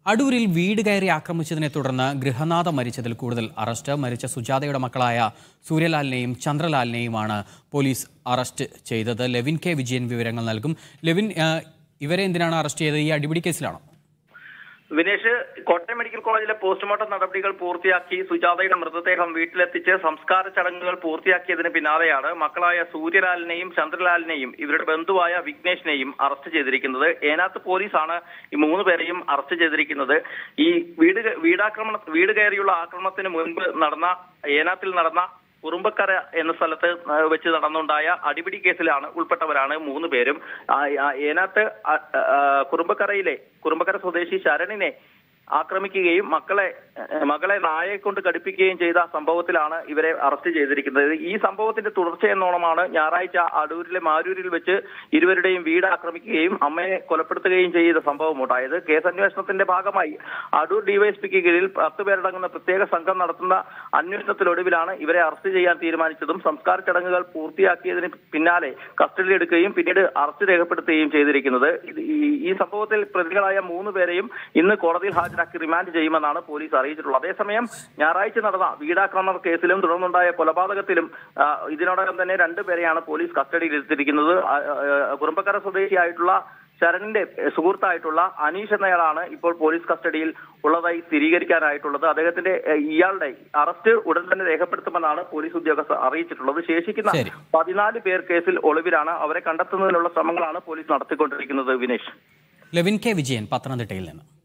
അടൂരിൽ വീട് കയറി ആക്രമിച്ചതിനെ തുടർന്ന് ഗൃഹനാഥ മരിച്ചതിൽ കൂടുതൽ അറസ്റ്റ്. മരിച്ച സുജാതയുടെ മക്കളായ സൂര്യലാലിനെയും ചന്ദ്രലാലിനെയുമാണ് പോലീസ് അറസ്റ്റ് ചെയ്തത്. ലെവിൻ കെ വിജയൻ വിവരങ്ങൾ നൽകും. ലെവിൻ, ഇവരെ എന്തിനാണ് അറസ്റ്റ് ചെയ്തത്? ഈ അടിപിടി കേസിലാണോ? വിനേഷ്, കോട്ടയം മെഡിക്കൽ കോളേജിലെ പോസ്റ്റ്മോർട്ടം നടപടികൾ പൂർത്തിയാക്കി സുജാതയുടെ മൃതദേഹം വീട്ടിലെത്തിച്ച് സംസ്കാര ചടങ്ങുകൾ പൂർത്തിയാക്കിയതിന് പിന്നാലെയാണ് മക്കളായ സൂര്യലാലിനെയും ചന്ദ്രലാലിനെയും ഇവരുടെ ബന്ധുവായ വിഘ്നേഷിനെയും അറസ്റ്റ് ചെയ്തിരിക്കുന്നത്. ഏനാത്ത് പോലീസാണ് ഈ 3 പേരെയും അറസ്റ്റ് ചെയ്തിരിക്കുന്നത്. ഈ വീട് കയറിയുള്ള ആക്രമണത്തിന് മുൻപ് ഏനാത്തിൽ നടന്ന കുറുമ്പക്കര എന്ന സ്ഥലത്ത് വെച്ച് നടന്നുണ്ടായ അടിപിടി കേസിലാണ് ഉൾപ്പെട്ടവരാണ് 3 പേരും. ഏനാത്ത് കുറുമ്പക്കര സ്വദേശി ശരണിനെ ആക്രമിക്കുകയും മകളെ നായയെ കൊണ്ട് കടിപ്പിക്കുകയും ചെയ്ത സംഭവത്തിലാണ് ഇവരെ അറസ്റ്റ് ചെയ്തിരിക്കുന്നത്. ഈ സംഭവത്തിന്റെ തുടർച്ചയെന്നോണമാണ് ഞായറാഴ്ച അടൂരിലെ മാരൂരിൽ വെച്ച് ഇരുവരുടെയും വീട് ആക്രമിക്കുകയും അമ്മയെ കൊലപ്പെടുത്തുകയും ചെയ്ത സംഭവം ഉണ്ടായത്. കേസന്വേഷണത്തിന്റെ ഭാഗമായി അടൂർ ഡിവൈഎസ്പിക്ക് കീഴിൽ 10 പേരടങ്ങുന്ന പ്രത്യേക സംഘം നടത്തുന്ന അന്വേഷണത്തിനൊടുവിലാണ് ഇവരെ അറസ്റ്റ് ചെയ്യാൻ തീരുമാനിച്ചതും സംസ്കാര ചടങ്ങുകൾ പൂർത്തിയാക്കിയതിന് പിന്നാലെ കസ്റ്റഡിയിലെടുക്കുകയും പിന്നീട് അറസ്റ്റ് രേഖപ്പെടുത്തുകയും ചെയ്തിരിക്കുന്നത്. ഈ സംഭവത്തിൽ പ്രതികളായ 3 പേരെയും ഇന്ന് കോടതിയിൽ ഹാജരാക്കി റിമാൻഡ് ചെയ്യുമെന്നാണ് പോലീസ് അറിയിച്ചിട്ടുള്ളത്. അതേസമയം ഞായറാഴ്ച നടന്ന വീടാക്രമണ കേസിലും തുടർന്നുണ്ടായ കൊലപാതകത്തിലും ഇതിനോടകം തന്നെ 2 പേരെയാണ് പോലീസ് കസ്റ്റഡിയിലെടുത്തിരിക്കുന്നത്. കുറുമ്പക്കര സ്വദേശിയായിട്ടുള്ള ശരണിന്റെ സുഹൃത്തായിട്ടുള്ള അനീഷ് എന്നയാളാണ് ഇപ്പോൾ പോലീസ് കസ്റ്റഡിയിൽ ഉള്ളതായി സ്ഥിരീകരിക്കാനായിട്ടുള്ളത്. ഇയാളുടെ അറസ്റ്റ് ഉടൻ തന്നെ രേഖപ്പെടുത്തുമെന്നാണ് പോലീസ് ഉദ്യോഗസ്ഥർ അറിയിച്ചിട്ടുള്ളത്. ശേഷിക്കുന്ന 14 പേർ കേസിൽ ഒളിവിലാണ്. അവരെ കണ്ടെത്തുന്നതിനുള്ള ശ്രമങ്ങളാണ് പോലീസ് നടത്തിക്കൊണ്ടിരിക്കുന്നത്. വിനേഷ്. ലെവിൻ കെ വിജയൻ, പത്തനംതിട്ടയിൽ നിന്ന്.